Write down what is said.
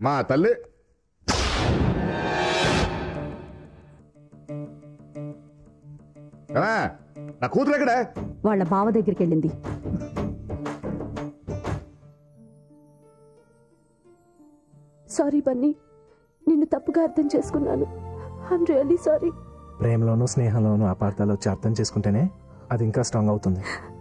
మా తల్లి నా కూతురు ఎక్కడ? వాళ్ళ బావ దగ్గరికి వెళ్ళింది. సారీ బన్నీ, నిన్ను తప్పుగా అర్థం చేసుకున్నాను. I'm really sorry. ప్రేమలోనూ స్నేహంలోనూ అపార్థాలు వచ్చి అర్థం చేసుకుంటేనే అది ఇంకా స్ట్రాంగ్ అవుతుంది.